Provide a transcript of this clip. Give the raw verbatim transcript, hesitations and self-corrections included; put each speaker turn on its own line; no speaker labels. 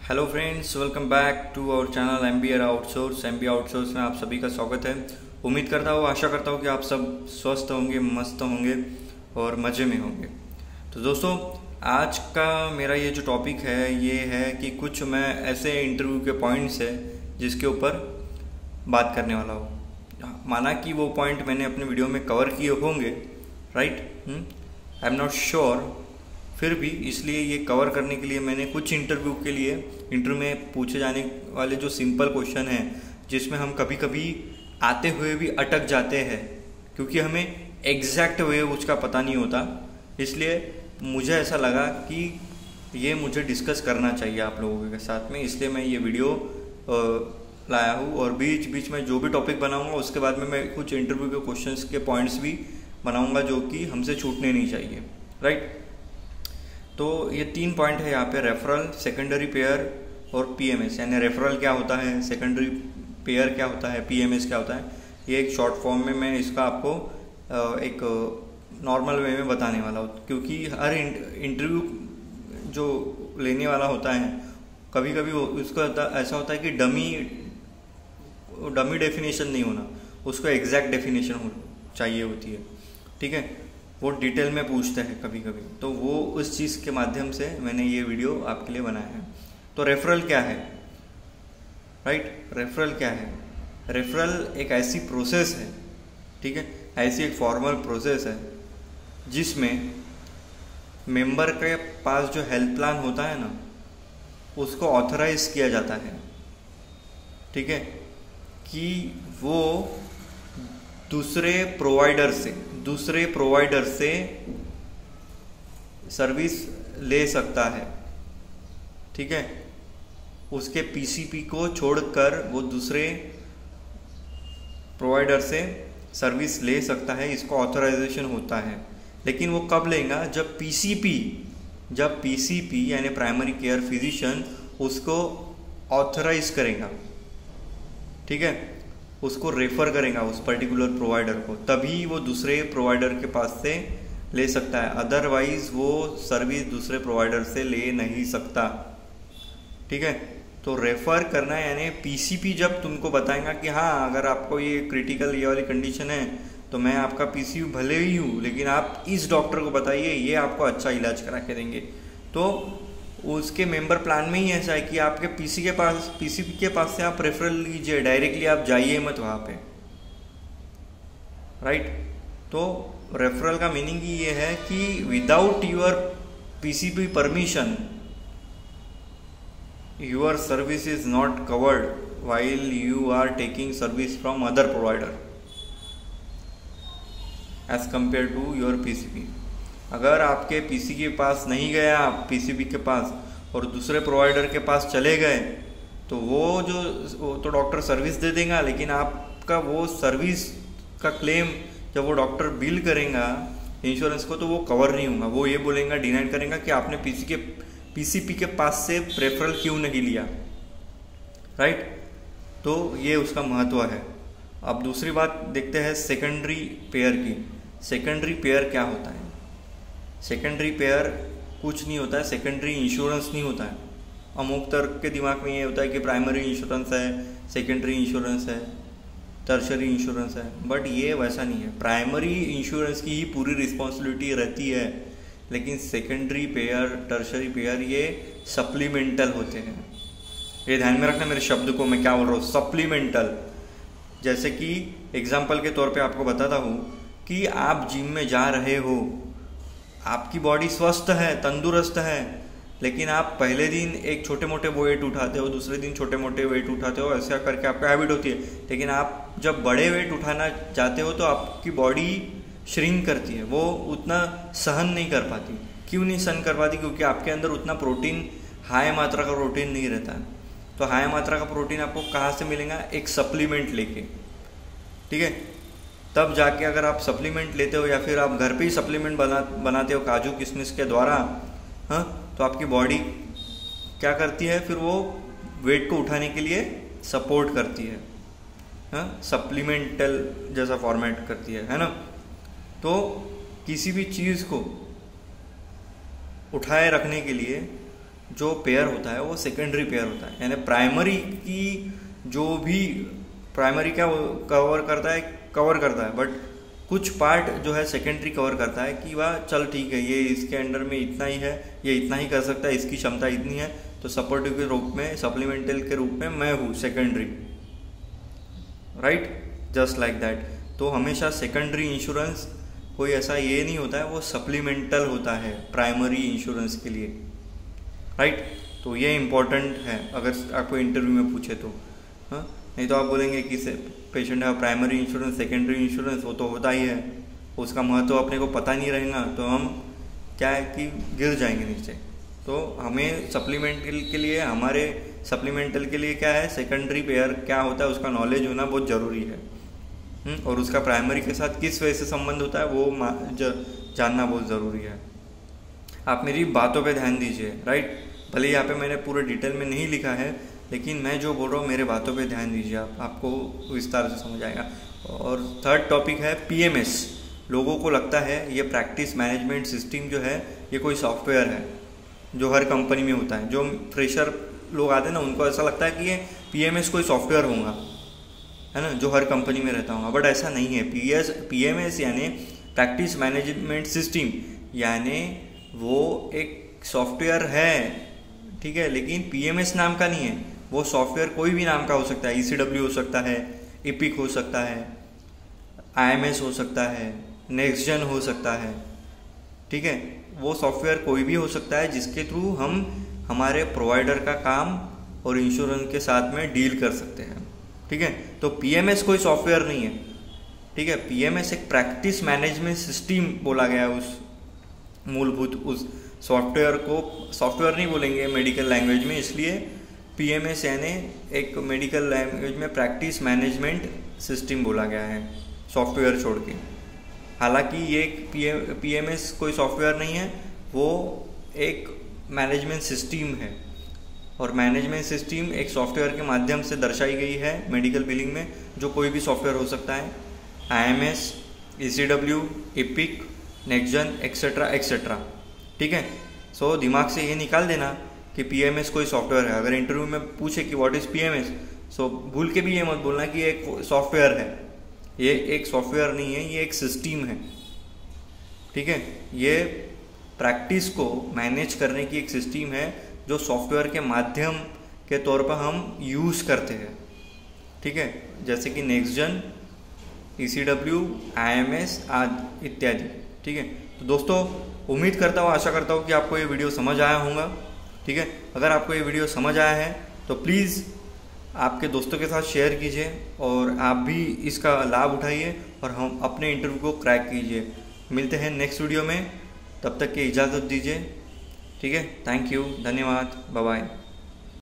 Hello friends, welcome back to our channel M B R outsource. M B outsource में आप सभी का स्वागत है। उम्मीद करता हूँ, आशा करता हूँ कि आप सब स्वस्थ होंगे, मस्त होंगे और मज़े में होंगे। तो दोस्तों, आज का मेरा ये जो टॉपिक है ये है कि कुछ मैं ऐसे इंटरव्यू के पॉइंट्स है जिसके ऊपर बात करने वाला हूँ। माना कि वो पॉइंट मैंने अपने वीडियो में कवर किए होंगे, right? I am not sure, फिर भी इसलिए ये कवर करने के लिए मैंने कुछ इंटरव्यू के लिए इंटरव्यू में पूछे जाने वाले जो सिंपल क्वेश्चन हैं जिसमें हम कभी कभी आते हुए भी अटक जाते हैं क्योंकि हमें एग्जैक्ट वे उसका पता नहीं होता, इसलिए मुझे ऐसा लगा कि ये मुझे डिस्कस करना चाहिए आप लोगों के साथ में, इसलिए मैं ये वीडियो लाया हूँ। और बीच बीच में जो भी टॉपिक बनाऊँगा उसके बाद में मैं कुछ इंटरव्यू के क्वेश्चंस के पॉइंट्स भी बनाऊँगा जो कि हमसे छूटने नहीं चाहिए, राइट? तो ये तीन पॉइंट है यहाँ पे, रेफरल, सेकेंडरी पेयर और पीएमएस। यानी रेफरल क्या होता है, सेकेंडरी पेयर क्या होता है, पीएमएस क्या होता है, ये एक शॉर्ट फॉर्म में मैं इसका आपको एक नॉर्मल वे में बताने वाला हूँ। क्योंकि हर इंटरव्यू जो लेने वाला होता है कभी कभी उसका ऐसा होता है कि डमी डमी डेफिनेशन नहीं होना, उसको एग्जैक्ट डेफिनेशन हो चाहिए होती है, ठीक है? वो डिटेल में पूछते हैं कभी कभी, तो वो उस चीज़ के माध्यम से मैंने ये वीडियो आपके लिए बनाया है। तो रेफरल क्या है, राइट? रेफरल क्या है? रेफरल एक ऐसी प्रोसेस है, ठीक है, ऐसी एक फॉर्मल प्रोसेस है जिसमें मेंबर के पास जो हेल्थ प्लान होता है ना, उसको ऑथराइज किया जाता है, ठीक है, कि वो दूसरे प्रोवाइडर से दूसरे प्रोवाइडर से सर्विस ले सकता है, ठीक है? उसके पीसीपी को छोड़कर वो दूसरे प्रोवाइडर से सर्विस ले सकता है, इसको ऑथराइजेशन होता है। लेकिन वो कब लेगा? जब पीसीपी जब पीसीपी यानी प्राइमरी केयर फिजिशियन उसको ऑथराइज करेगा, ठीक है, उसको रेफर करेगा उस पर्टिकुलर प्रोवाइडर को, तभी वो दूसरे प्रोवाइडर के पास से ले सकता है। अदरवाइज वो सर्विस दूसरे प्रोवाइडर से ले नहीं सकता, ठीक है? तो रेफर करना यानी पीसीपी जब तुमको बताएगा कि हाँ, अगर आपको ये क्रिटिकल ये वाली कंडीशन है तो मैं आपका पीसीपी भले ही हूँ लेकिन आप इस डॉक्टर को बताइए, ये आपको अच्छा इलाज करा के देंगे। तो उसके मेंबर प्लान में ही ऐसा है कि आपके पीसी के पास पीसीपी के पास से आप रेफरल लीजिए, डायरेक्टली आप जाइए मत वहाँ पे, राइट? तो रेफरल का मीनिंग ही ये है कि without your PCP permission your service is not covered while you are taking service from other provider as compare to your PCP. अगर आपके पीसी के पास नहीं गए आप पीसीपी के पास और दूसरे प्रोवाइडर के पास चले गए तो वो जो वो तो डॉक्टर सर्विस दे देगा, लेकिन आपका वो सर्विस का क्लेम जब वो डॉक्टर बिल करेगा इंश्योरेंस को तो वो कवर नहीं होगा। वो ये बोलेगा, डिनाइड करेगा कि आपने पीसी के पीसीपी के पास से रेफरल क्यों नहीं लिया, राइट? तो ये उसका महत्व है। अब दूसरी बात देखते हैं सेकेंडरी पेयर की। सेकेंडरी पेयर क्या होता है? सेकेंडरी पेयर कुछ नहीं होता है, सेकेंडरी इंश्योरेंस नहीं होता है। अमुक तर्क के दिमाग में ये होता है कि प्राइमरी इंश्योरेंस है, सेकेंडरी इंश्योरेंस है, टर्शरी इंश्योरेंस है, बट ये वैसा नहीं है। प्राइमरी इंश्योरेंस की ही पूरी रिस्पॉन्सिबिलिटी रहती है, लेकिन सेकेंडरी पेयर, टर्शरी पेयर ये सप्लीमेंटल होते हैं। ये ध्यान में रखना मेरे शब्द को, मैं क्या बोल रहा हूँ, सप्लीमेंटल। जैसे कि एग्जाम्पल के तौर पर आपको बताता हूँ कि आप जिम में जा रहे हो, आपकी बॉडी स्वस्थ है, तंदुरुस्त है, लेकिन आप पहले दिन एक छोटे मोटे वेट उठाते हो, दूसरे दिन छोटे मोटे वेट उठाते हो, ऐसा करके आपका हैबिट होती है। लेकिन आप जब बड़े वेट उठाना चाहते हो तो आपकी बॉडी श्रिंक करती है, वो उतना सहन नहीं कर पाती। क्यों नहीं सहन कर पाती? क्योंकि आपके अंदर उतना प्रोटीन, हाई मात्रा का प्रोटीन नहीं रहता है। तो हाई मात्रा का प्रोटीन आपको कहाँ से मिलेगा? एक सप्लीमेंट लेके, ठीक है? तब जाके अगर आप सप्लीमेंट लेते हो या फिर आप घर पे ही सप्लीमेंट बना बनाते हो काजू किशमिश के द्वारा, हाँ, तो आपकी बॉडी क्या करती है? फिर वो वेट को उठाने के लिए सपोर्ट करती है, हाँ, सप्लीमेंटल जैसा फॉर्मेट करती है, है ना? तो किसी भी चीज़ को उठाए रखने के लिए जो पेयर होता है वो सेकेंडरी पेयर होता है, यानी प्राइमरी की जो भी प्राइमरी क्या कवर करता है कवर करता है, बट कुछ पार्ट जो है सेकेंडरी कवर करता है कि वाह चल ठीक है, ये इसके अंडर में इतना ही है, ये इतना ही कर सकता है, इसकी क्षमता इतनी है, तो सपोर्टिव के रूप में, सप्लीमेंटल के रूप में मैं हूँ secondary, right, just like that. तो हमेशा सेकेंडरी इंश्योरेंस कोई ऐसा ये नहीं होता है, वो सप्लीमेंटल होता है प्राइमरी इंश्योरेंस के लिए, राइट। तो ये इम्पोर्टेंट है अगर आपको इंटरव्यू में पूछे तो, हाँ, नहीं तो आप बोलेंगे कि पेशेंट है प्राइमरी इंश्योरेंस सेकेंडरी इंश्योरेंस, वो तो होता ही है, उसका महत्व अपने को पता नहीं रहेगा तो हम क्या है कि गिर जाएंगे नीचे। तो हमें सप्लीमेंटल के लिए, हमारे सप्लीमेंटल के लिए क्या है, सेकेंडरी पेयर क्या होता है उसका नॉलेज होना बहुत ज़रूरी है, और उसका प्राइमरी के साथ किस वजह से संबंध होता है वो जानना बहुत ज़रूरी है। आप मेरी बातों पे ध्यान दीजिए, राइट। भले यहाँ पे मैंने पूरे डिटेल में नहीं लिखा है, लेकिन मैं जो बोल रहा हूँ मेरे बातों पे ध्यान दीजिए, आप आपको विस्तार से समझ आएगा। और थर्ड टॉपिक है पीएमएस। लोगों को लगता है ये प्रैक्टिस मैनेजमेंट सिस्टम जो है ये कोई सॉफ्टवेयर है जो हर कंपनी में होता है। जो फ्रेशर लोग आते हैं ना, उनको ऐसा लगता है कि ये पीएमएस कोई सॉफ्टवेयर होगा, है ना, जो हर कंपनी में रहता होगा, बट ऐसा नहीं है। पीएस पीएमएस यानी प्रैक्टिस मैनेजमेंट सिस्टम, यानी वो एक सॉफ्टवेयर है, ठीक है, लेकिन पीएमएस नाम का नहीं है। वो सॉफ्टवेयर कोई भी नाम का हो सकता है, ईसीडब्ल्यू हो सकता है, इपिक हो सकता है, आईएमएस हो सकता है, नेक्स्टजन हो सकता है, ठीक है। वो सॉफ्टवेयर कोई भी हो सकता है जिसके थ्रू हम हमारे प्रोवाइडर का काम और इंश्योरेंस के साथ में डील कर सकते हैं, ठीक है। तो पीएमएस कोई सॉफ्टवेयर नहीं है, ठीक है। पीएमएस एक प्रैक्टिस मैनेजमेंट सिस्टम बोला गया है उस मूलभूत उस सॉफ्टवेयर को। सॉफ्टवेयर नहीं बोलेंगे मेडिकल लैंग्वेज में, इसलिए पीएमएस यानी एक मेडिकल लैंग्वेज में प्रैक्टिस मैनेजमेंट सिस्टम बोला गया है, सॉफ्टवेयर छोड़ के। हालांकि ये एक पीएमएस कोई सॉफ्टवेयर नहीं है, वो एक मैनेजमेंट सिस्टम है, और मैनेजमेंट सिस्टम एक सॉफ्टवेयर के माध्यम से दर्शाई गई है मेडिकल बिलिंग में, जो कोई भी सॉफ्टवेयर हो सकता है, IMS, ECW, Epic, NextGen etcetera etcetera, ठीक है। सो दिमाग से ये निकाल देना कि पीएमएस कोई सॉफ्टवेयर है। अगर इंटरव्यू में पूछे कि व्हाट इज पीएमएस, सो भूल के भी ये मत बोलना कि एक सॉफ्टवेयर है। ये एक सॉफ्टवेयर नहीं है, ये एक सिस्टम है, ठीक है। ये प्रैक्टिस को मैनेज करने की एक सिस्टम है जो सॉफ्टवेयर के माध्यम के तौर पर हम यूज़ करते हैं, ठीक है, जैसे कि नेक्स्टजन, ईसीडब्ल्यू, आईएमएस आदि इत्यादि, ठीक है। तो दोस्तों उम्मीद करता हूँ, आशा करता हूँ कि आपको ये वीडियो समझ आया होगा, ठीक है। अगर आपको ये वीडियो समझ आया है तो प्लीज़ आपके दोस्तों के साथ शेयर कीजिए और आप भी इसका लाभ उठाइए और हम अपने इंटरव्यू को क्रैक कीजिए। मिलते हैं नेक्स्ट वीडियो में, तब तक की इजाज़त दीजिए, ठीक है। थैंक यू, धन्यवाद, बाय बाय।